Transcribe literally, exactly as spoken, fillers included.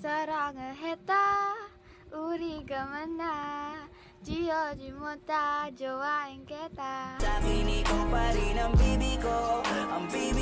사랑을 했다 우리가 만나 지어지 못하 좋아인 게다 Sabi ni kong pa rin ang bibi ko, ang bibi